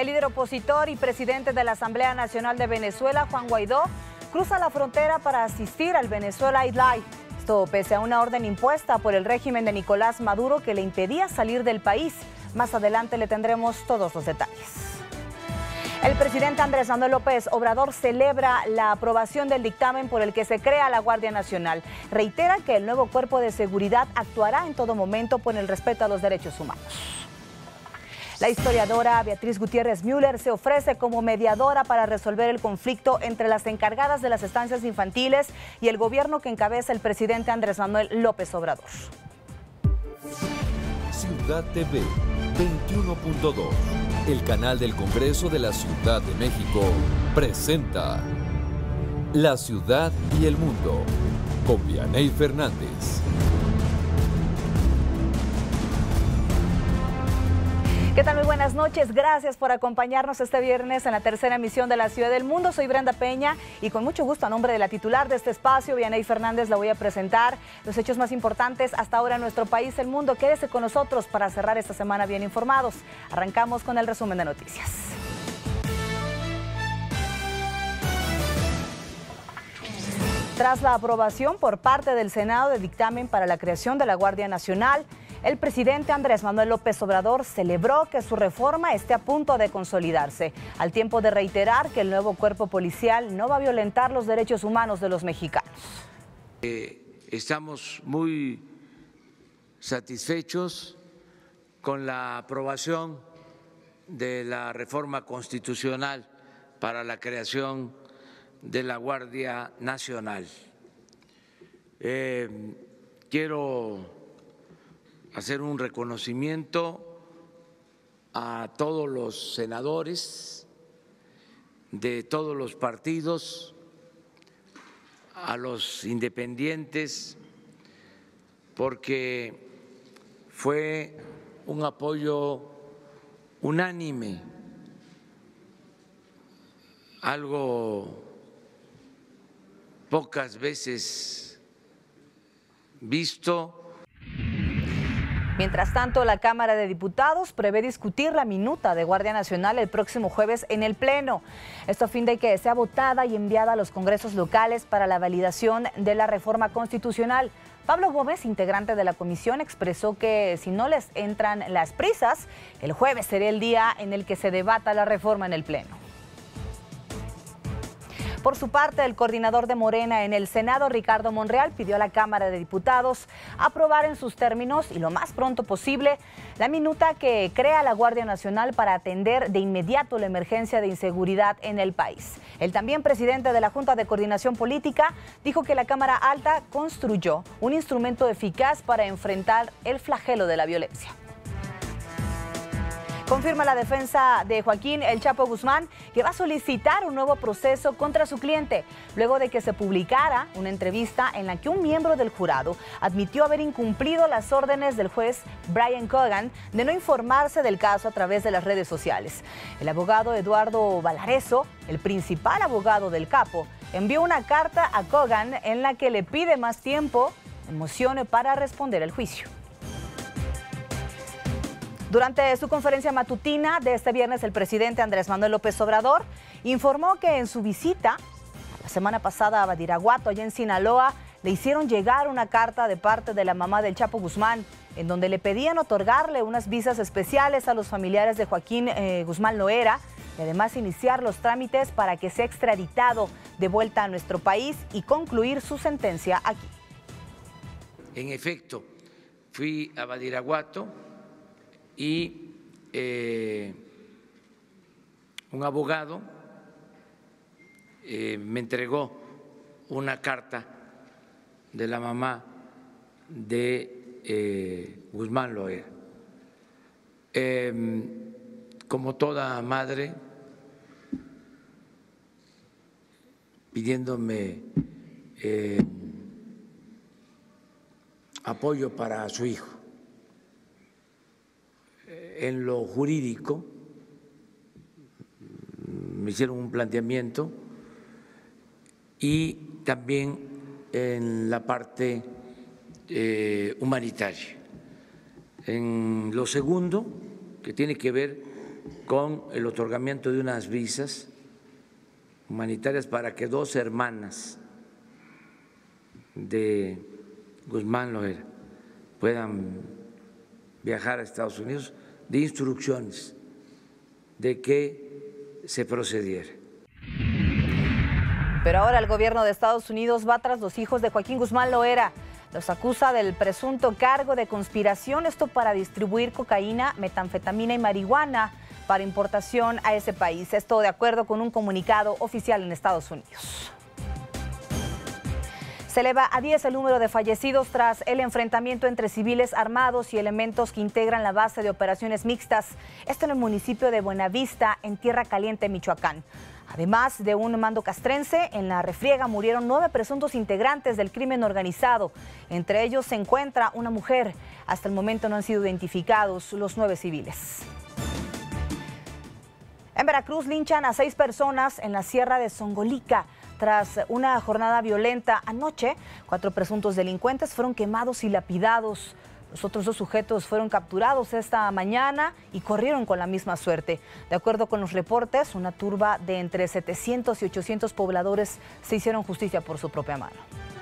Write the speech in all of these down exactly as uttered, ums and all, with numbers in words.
El líder opositor y presidente de la Asamblea Nacional de Venezuela, Juan Guaidó, cruza la frontera para asistir al Venezuela Aid. Esto pese a una orden impuesta por el régimen de Nicolás Maduro que le impedía salir del país. Más adelante le tendremos todos los detalles. El presidente Andrés Manuel López Obrador celebra la aprobación del dictamen por el que se crea la Guardia Nacional. Reitera que el nuevo cuerpo de seguridad actuará en todo momento por el respeto a los derechos humanos. La historiadora Beatriz Gutiérrez Müller se ofrece como mediadora para resolver el conflicto entre las encargadas de las estancias infantiles y el gobierno que encabeza el presidente Andrés Manuel López Obrador. Ciudad T V veintiuno punto dos, el canal del Congreso de la Ciudad de México, presenta La Ciudad y el Mundo con Vianey Fernández. ¿Qué tal? Muy buenas noches. Gracias por acompañarnos este viernes en la tercera emisión de La Ciudad del Mundo. Soy Brenda Peña y con mucho gusto a nombre de la titular de este espacio, Vianey Fernández, la voy a presentar los hechos más importantes hasta ahora en nuestro país, el mundo. Quédese con nosotros para cerrar esta semana bien informados. Arrancamos con el resumen de noticias. Tras la aprobación por parte del Senado de dictamen para la creación de la Guardia Nacional, el presidente Andrés Manuel López Obrador celebró que su reforma esté a punto de consolidarse, al tiempo de reiterar que el nuevo cuerpo policial no va a violentar los derechos humanos de los mexicanos. Eh, estamos muy satisfechos con la aprobación de la reforma constitucional para la creación de la Guardia Nacional. Eh, quiero hacer un reconocimiento a todos los senadores de todos los partidos, a los independientes, porque fue un apoyo unánime, algo pocas veces visto. Mientras tanto, la Cámara de Diputados prevé discutir la minuta de Guardia Nacional el próximo jueves en el Pleno. Esto a fin de que sea votada y enviada a los congresos locales para la validación de la reforma constitucional. Pablo Gómez, integrante de la comisión, expresó que si no les entran las prisas, el jueves sería el día en el que se debata la reforma en el Pleno. Por su parte, el coordinador de Morena en el Senado, Ricardo Monreal, pidió a la Cámara de Diputados aprobar en sus términos y lo más pronto posible la minuta que crea la Guardia Nacional para atender de inmediato la emergencia de inseguridad en el país. El también presidente de la Junta de Coordinación Política dijo que la Cámara Alta construyó un instrumento eficaz para enfrentar el flagelo de la violencia. Confirma la defensa de Joaquín El Chapo Guzmán que va a solicitar un nuevo proceso contra su cliente, luego de que se publicara una entrevista en la que un miembro del jurado admitió haber incumplido las órdenes del juez Brian Cogan de no informarse del caso a través de las redes sociales. El abogado Eduardo Valareso, el principal abogado del capo, envió una carta a Cogan en la que le pide más tiempo en moción para responder el juicio. Durante su conferencia matutina de este viernes, el presidente Andrés Manuel López Obrador informó que en su visita la semana pasada a Badiraguato, allá en Sinaloa, le hicieron llegar una carta de parte de la mamá del Chapo Guzmán, en donde le pedían otorgarle unas visas especiales a los familiares de Joaquín eh, Guzmán Loera y además iniciar los trámites para que sea extraditado de vuelta a nuestro país y concluir su sentencia aquí. En efecto, fui a Badiraguato y eh, un abogado eh, me entregó una carta de la mamá de eh, Guzmán Loera. Eh, como toda madre, pidiéndome eh, apoyo para su hijo. En lo jurídico me hicieron un planteamiento y también en la parte eh, humanitaria. En lo segundo, que tiene que ver con el otorgamiento de unas visas humanitarias para que dos hermanas de Guzmán Loera puedan viajar a Estados Unidos, de instrucciones de que se procediera. Pero ahora el gobierno de Estados Unidos va tras los hijos de Joaquín Guzmán Loera. Los acusa del presunto cargo de conspiración, esto para distribuir cocaína, metanfetamina y marihuana para importación a ese país. Esto de acuerdo con un comunicado oficial en Estados Unidos. Se eleva a diez el número de fallecidos tras el enfrentamiento entre civiles armados y elementos que integran la base de operaciones mixtas. Esto en el municipio de Buenavista, en Tierra Caliente, Michoacán. Además de un mando castrense, en la refriega murieron nueve presuntos integrantes del crimen organizado. Entre ellos se encuentra una mujer. Hasta el momento no han sido identificados los nueve civiles. En Veracruz linchan a seis personas en la Sierra de Zongolica. Tras una jornada violenta anoche, cuatro presuntos delincuentes fueron quemados y lapidados. Los otros dos sujetos fueron capturados esta mañana y corrieron con la misma suerte. De acuerdo con los reportes, una turba de entre setecientos y ochocientos pobladores se hicieron justicia por su propia mano.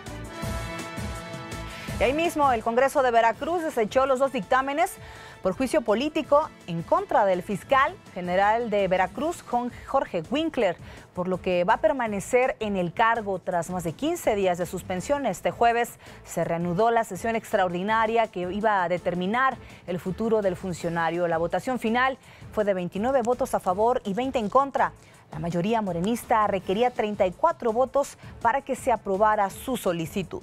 Y ahí mismo, el Congreso de Veracruz desechó los dos dictámenes por juicio político en contra del fiscal general de Veracruz, Jorge Winkler, por lo que va a permanecer en el cargo tras más de quince días de suspensión. Este jueves se reanudó la sesión extraordinaria que iba a determinar el futuro del funcionario. La votación final fue de veintinueve votos a favor y veinte en contra. La mayoría morenista requería treinta y cuatro votos para que se aprobara su solicitud.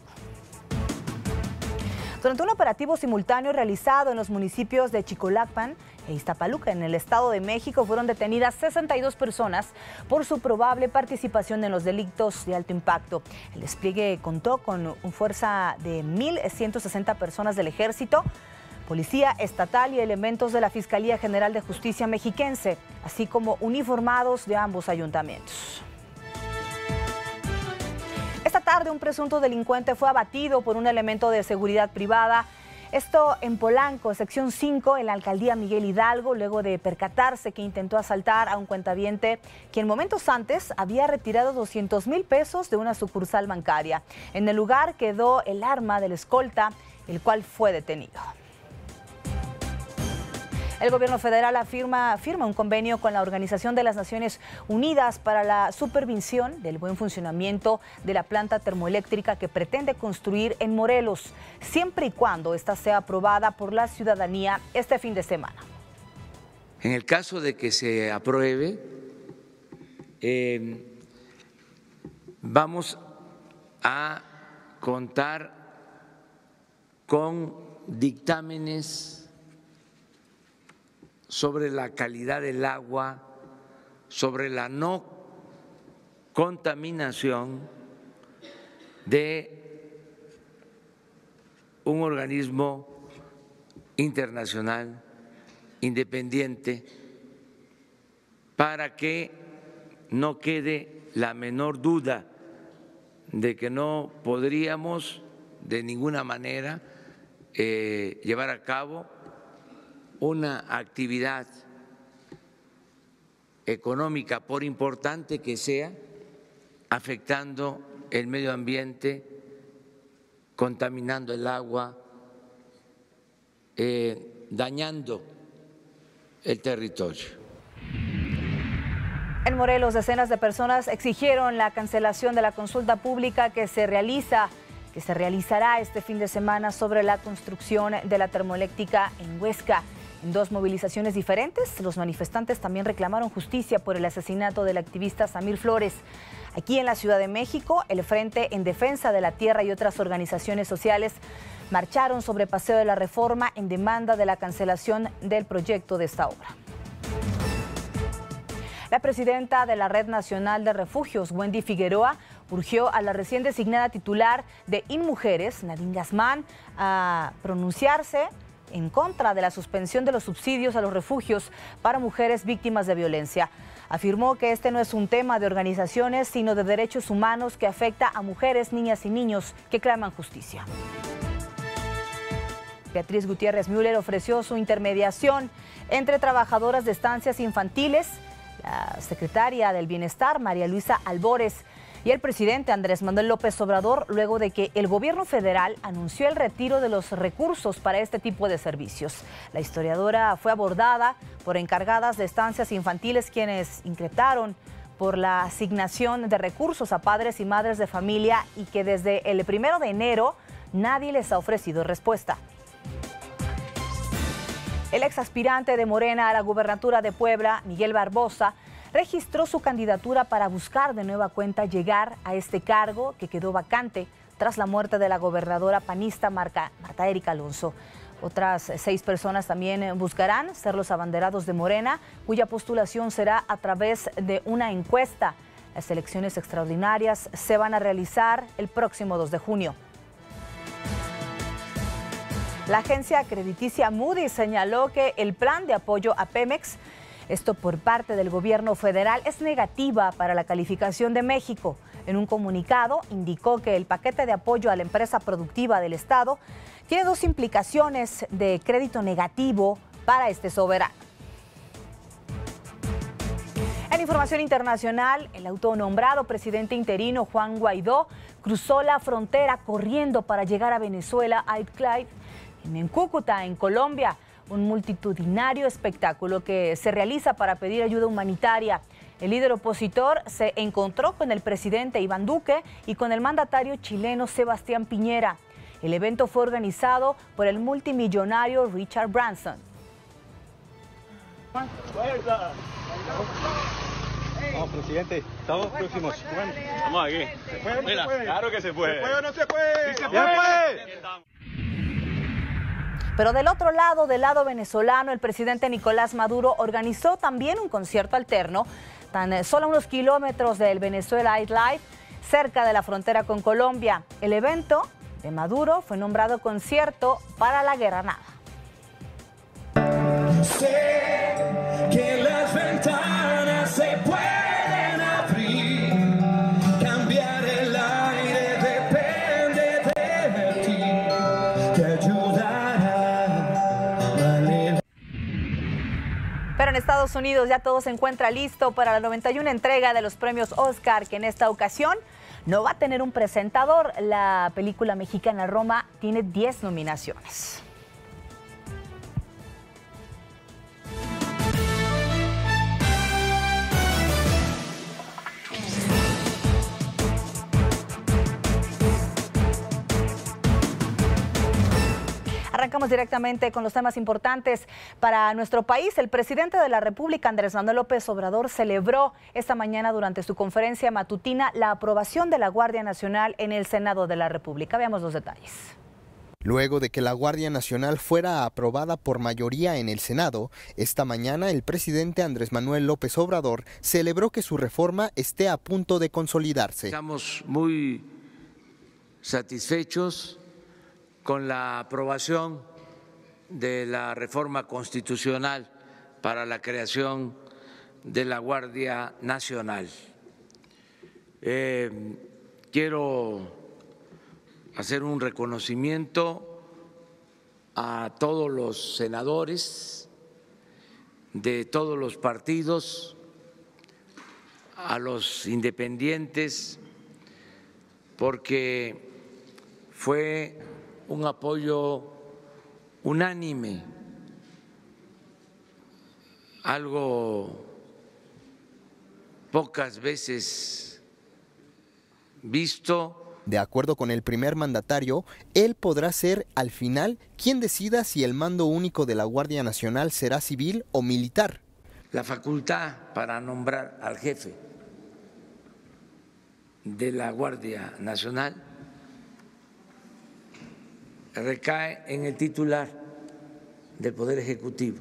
Durante un operativo simultáneo realizado en los municipios de Chicolacpan e Iztapaluca, en el Estado de México, fueron detenidas sesenta y dos personas por su probable participación en los delitos de alto impacto. El despliegue contó con una fuerza de mil ciento sesenta personas del Ejército, Policía Estatal y elementos de la Fiscalía General de Justicia mexiquense, así como uniformados de ambos ayuntamientos. Esta tarde un presunto delincuente fue abatido por un elemento de seguridad privada. Esto en Polanco, sección cinco, en la alcaldía Miguel Hidalgo, luego de percatarse que intentó asaltar a un cuentaviente quien momentos antes había retirado doscientos mil pesos de una sucursal bancaria. En el lugar quedó el arma del escolta, el cual fue detenido. El gobierno federal afirma, firma un convenio con la Organización de las Naciones Unidas para la supervisión del buen funcionamiento de la planta termoeléctrica que pretende construir en Morelos, siempre y cuando esta sea aprobada por la ciudadanía este fin de semana. En el caso de que se apruebe, eh, vamos a contar con dictámenes sobre la calidad del agua, sobre la no contaminación de un organismo internacional independiente para que no quede la menor duda de que no podríamos de ninguna manera eh, llevar a cabo una actividad económica, por importante que sea, afectando el medio ambiente, contaminando el agua, eh, dañando el territorio. En Morelos, decenas de personas exigieron la cancelación de la consulta pública que se realiza que se realizará este fin de semana sobre la construcción de la termoeléctrica en Huesca. En dos movilizaciones diferentes, los manifestantes también reclamaron justicia por el asesinato del activista Samir Flores. Aquí en la Ciudad de México, el Frente en Defensa de la Tierra y otras organizaciones sociales marcharon sobre Paseo de la Reforma en demanda de la cancelación del proyecto de esta obra. La presidenta de la Red Nacional de Refugios, Wendy Figueroa, urgió a la recién designada titular de InMujeres, Nadine Guzmán, a pronunciarse en contra de la suspensión de los subsidios a los refugios para mujeres víctimas de violencia. Afirmó que este no es un tema de organizaciones, sino de derechos humanos que afecta a mujeres, niñas y niños que claman justicia. Beatriz Gutiérrez Müller ofreció su intermediación entre trabajadoras de estancias infantiles, la secretaria del Bienestar, María Luisa Albores, y el presidente Andrés Manuel López Obrador, luego de que el gobierno federal anunció el retiro de los recursos para este tipo de servicios. La historiadora fue abordada por encargadas de estancias infantiles, quienes inquietaron por la asignación de recursos a padres y madres de familia y que desde el primero de enero nadie les ha ofrecido respuesta. El exaspirante de Morena a la gubernatura de Puebla, Miguel Barbosa, registró su candidatura para buscar de nueva cuenta llegar a este cargo que quedó vacante tras la muerte de la gobernadora panista Marta, Marta Erika Alonso. Otras seis personas también buscarán ser los abanderados de Morena, cuya postulación será a través de una encuesta. Las elecciones extraordinarias se van a realizar el próximo dos de junio. La agencia crediticia Moody's señaló que el plan de apoyo a Pemex, esto por parte del gobierno federal, es negativa para la calificación de México. En un comunicado indicó que el paquete de apoyo a la empresa productiva del Estado tiene dos implicaciones de crédito negativo para este soberano. En información internacional, el autonombrado presidente interino Juan Guaidó cruzó la frontera corriendo para llegar a Venezuela, a Idlib, en Cúcuta, en Colombia. Un multitudinario espectáculo que se realiza para pedir ayuda humanitaria. El líder opositor se encontró con el presidente Iván Duque y con el mandatario chileno Sebastián Piñera. El evento fue organizado por el multimillonario Richard Branson. Vamos, presidente, estamos próximos. Vamos aquí. ¿Se puede o no se puede? Claro que se puede. ¿Se puede o no se puede? ¡Sí se puede! Pero del otro lado, del lado venezolano, el presidente Nicolás Maduro organizó también un concierto alterno, tan solo a unos kilómetros del Venezuela Idlib, cerca de la frontera con Colombia. El evento de Maduro fue nombrado Concierto para la Guerra Nada. Sé que las ventanas se pueden abrir, cambiar el aire depende de ti, te ayudará a leer. Pero en Estados Unidos ya todo se encuentra listo para la noventa y una entrega de los premios Oscar, que en esta ocasión no va a tener un presentador. La película mexicana Roma tiene diez nominaciones. Arrancamos directamente con los temas importantes para nuestro país. El presidente de la República, Andrés Manuel López Obrador, celebró esta mañana durante su conferencia matutina la aprobación de la Guardia Nacional en el Senado de la República. Veamos los detalles. Luego de que la Guardia Nacional fuera aprobada por mayoría en el Senado, esta mañana el presidente Andrés Manuel López Obrador celebró que su reforma esté a punto de consolidarse. Estamos muy satisfechos con la aprobación de la reforma constitucional para la creación de la Guardia Nacional. Eh, quiero hacer un reconocimiento a todos los senadores de todos los partidos, a los independientes, porque fue un apoyo unánime, algo pocas veces visto. De acuerdo con el primer mandatario, él podrá ser, al final, quien decida si el mando único de la Guardia Nacional será civil o militar. La facultad para nombrar al jefe de la Guardia Nacional recae en el titular del Poder Ejecutivo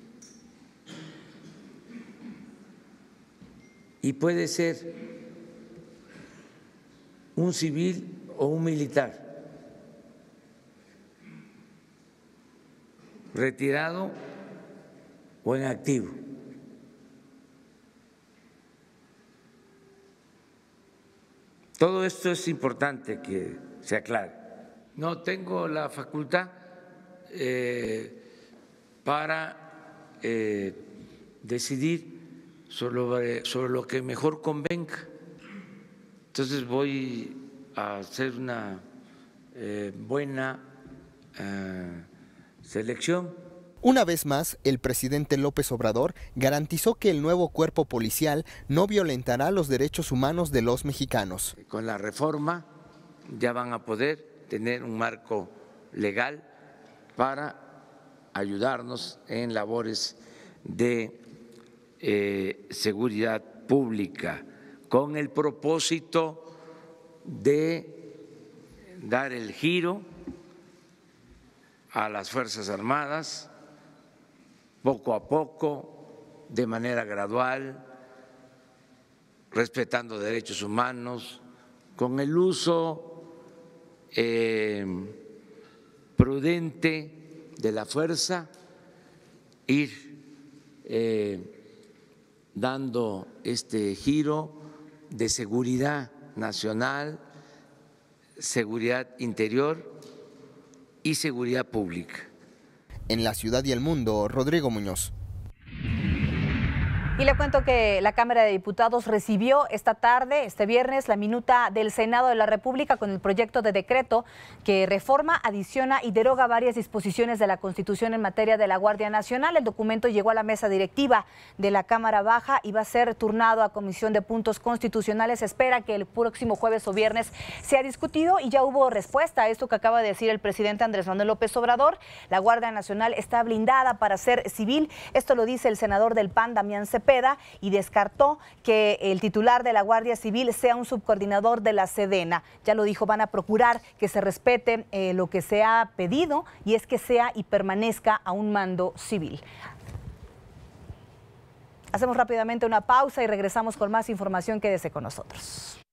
y puede ser un civil o un militar, retirado o en activo. Todo esto es importante que se aclare. No tengo la facultad eh, para eh, decidir sobre, sobre lo que mejor convenga. Entonces voy a hacer una eh, buena eh, selección. Una vez más, el presidente López Obrador garantizó que el nuevo cuerpo policial no violentará los derechos humanos de los mexicanos. Con la reforma ya van a poder tener un marco legal para ayudarnos en labores de eh, seguridad pública, con el propósito de dar el giro a las Fuerzas Armadas poco a poco, de manera gradual, respetando derechos humanos, con el uso eh, prudente de la fuerza, ir eh, dando este giro de seguridad nacional, seguridad interior y seguridad pública. En la ciudad y el mundo, Rodrigo Muñoz. Y le cuento que la Cámara de Diputados recibió esta tarde, este viernes, la minuta del Senado de la República con el proyecto de decreto que reforma, adiciona y deroga varias disposiciones de la Constitución en materia de la Guardia Nacional. El documento llegó a la mesa directiva de la Cámara Baja y va a ser turnado a Comisión de Puntos Constitucionales. Se espera que el próximo jueves o viernes sea discutido y ya hubo respuesta a esto que acaba de decir el presidente Andrés Manuel López Obrador. La Guardia Nacional está blindada para ser civil. Esto lo dice el senador del P A N, Damián Cepeda, y descartó que el titular de la Guardia Civil sea un subcoordinador de la Sedena. Ya lo dijo, van a procurar que se respete eh, lo que se ha pedido, y es que sea y permanezca a un mando civil. Hacemos rápidamente una pausa y regresamos con más información. Quédese con nosotros.